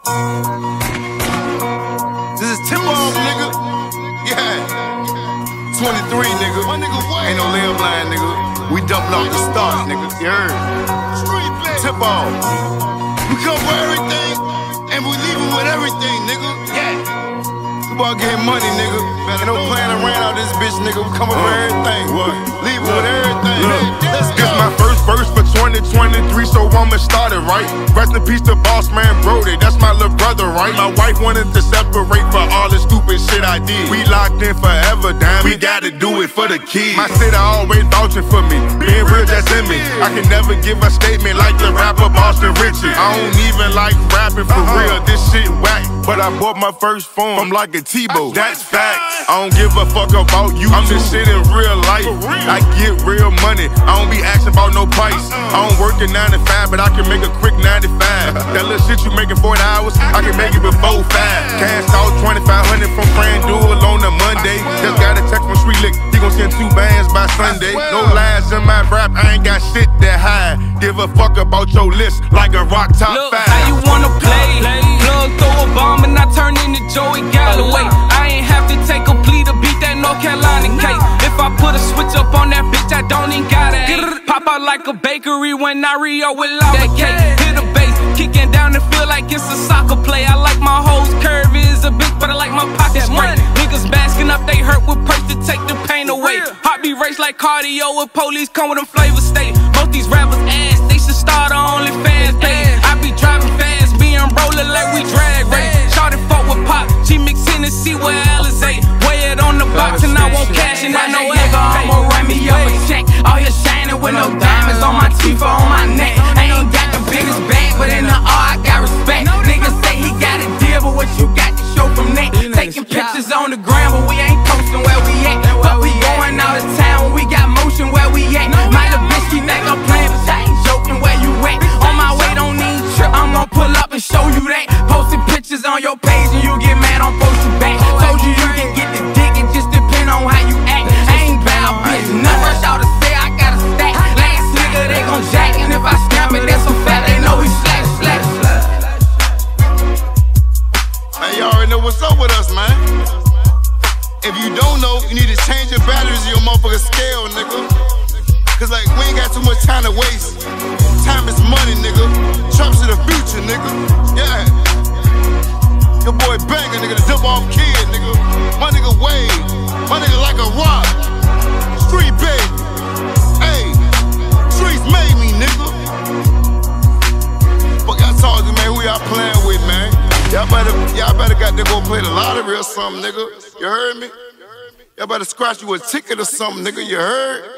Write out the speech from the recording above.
This is tip-off, nigga. Yeah. 23, nigga. My nigga ain't no layup line, nigga. We dumping off the start, nigga. You heard? Tip-off. We come for everything, and we leaving with everything, nigga. Yeah. We about getting money, nigga. Ain't no playing around out this bitch, nigga. We coming for everything. What? Leaving with everything. Let's go. This my first verse for 2023, so I'ma start it right. Rest in peace to boss man Brody, that's my little brother, right? My wife wanted to separate for all the stupid shit I did. We locked in forever, damn. We gotta do it for the kids. My city always vouching for me. Being real, that's in me. I can never give a statement like the rapper Boston Richie. I don't even like rapping for real. This shit whack. But I bought my first phone from like a T-Bo. That's facts. I don't give a fuck about you. I'm just shit in real life. I get real money. I don't be asking about no price. I don't work at 9 to 5, but I can make a quick 95. That little shit you making 40 hours, I can make it before 5. Cash out 2,500 from Fran Duel on a Monday. Just got a text from Sweet Lick, he gon' send 2 bands by Sunday. No lies in my rap, I ain't got shit that high. Give a fuck about your list like a rock top 5. Look, how you wanna play? Plug throw a bomb and I turn into Joey Galloway. I ain't have to take a plea to beat that North Carolina case. If I put a switch up on that bitch, I don't even gotta hate. Pop out like a bakery when I re-up with lava cake. Hit a bass, kicking down and feel like it's a soccer play. I like my hoes curvy is a bitch, but I like my pockets straight. Niggas basking up, they hurt with purse to take the pain away. Heartbeat race like cardio with police come with them flavor state. Most these rappers ass, they should start on OnlyFans page. I be driving fast, being rolling like we drag race. Shawty fuck with pop, she mix Hennessy with Alizé. Weigh it on the box and I won't cash and I know nigga, I'ma write me up a check. All here shining with no diamonds on my teeth or on my neck. I ain't got the biggest bag, but in the R I got respect. Niggas say he got a deal, but what you got to show from that? Taking pictures on the gram, but we ain't posting where we at. But we going out of town, we got motion where we at. My little bitch, she think I'm playing, but I ain't joking where you at. On my way, don't need trip, I'm gon' pull up and show you that. Posting pictures on your page and you get mad on posting back. Told you you can get the dick, it just depend on how you act. I ain't bout bitch, nothing rush out to say I got a stack. Last nigga, they gon' jack, and if I snap it, that's a fact. They know we slack. Hey, y'all already know what's up with us, man. If you don't know, you need to change your batteries in your motherfucking scale, nigga. Cause like, we ain't got too much time to waste. Time is money, nigga. Trump's in the future, nigga. Yeah. Your boy Banga, nigga, the dip-off kid, nigga. My nigga Wave. My nigga like a rock. Street baby. Hey. Streets made me, nigga. Fuck y'all talking, man. Who y'all playing with, man? Y'all better got to go play the lottery or something, nigga. You heard me? Y'all better scratch you a ticket or something, nigga. You heard?